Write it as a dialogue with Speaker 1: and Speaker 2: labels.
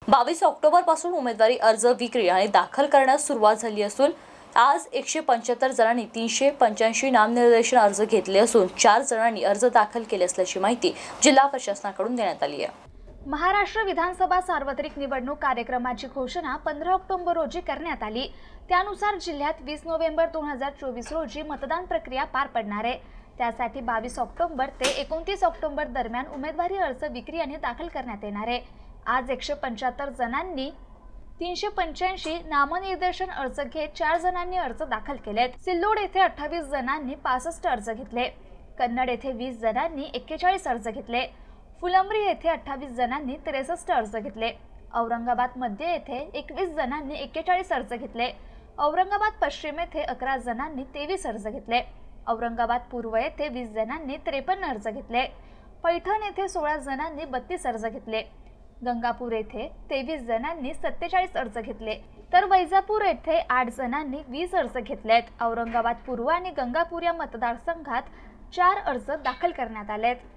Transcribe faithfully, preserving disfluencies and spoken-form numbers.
Speaker 1: बावीस ऑक्टोबर पासून उमेदवारी अर्ज विक्री आणि दाखल करण्यास सुरुवात झाली असून आज एकशे पंच्याहत्तर जणांनी तीनशे पंच्याऐंशी नामनिर्देशन अर्ज घेतले असून चार जणांनी अर्ज दाखल केले असल्याची माहिती जिल्हा प्रशासनाकडून देण्यात आली आहे।
Speaker 2: महाराष्ट्र विधानसभा सार्वत्रिक निवडणूक कार्यक्रमाची घोषणा पंधरा ऑक्टोबर रोजी करण्यात आली। त्यानुसार जिल्ह्यात वीस नोव्हेंबर दोन हजार चोवीस रोजी मतदान प्रक्रिया पार पडणार आहे। त्यासाठी बावीस ऑक्टोबर ते एकोणतीस ऑक्टोबर दरम्यान उमेदवारी अर्ज विक्री आणि दाखल करण्यात येणार आहे। आज एकशे पंच्याहत्तर जणांनी तीनशे पंच्याऐंशी नामनिर्देशन अर्ज घेत चार जणांनी अर्ज दाखल केलेत। सिल्लोड येथे अठ्ठावीस जणांनी पासष्ट अर्ज घेतले। कन्नड येथे वीस जणांनी एक्केचाळीस अर्ज घेतले। फुलंब्री येथे अठ्ठावीस जणांनी त्रेसष्ट अर्ज घेतले। औरंगाबाद मध्य येथे एकवीस जणांनी एक्केचाळीस अर्ज घेतले। औरंगाबाद पश्चिम येथे अकरा जणांनी तेवीस अर्ज घेतले। औरंगाबाद पूर्व येथे वीस जणांनी त्रेपन्न अर्ज घेतले। पैठण येथे सोळा जणांनी बत्तीस अर्ज घेतले। गंगापूर येथे तेवीस जणांनी सत्तेचाळीस अर्ज घेतले, तर वैजापूर येथे आठ जणांनी वीस अर्ज घेतलेत। औरंगाबाद पूर्व आणि गंगापूर या मतदारसंघात चार अर्ज दाखल करण्यात आलेत।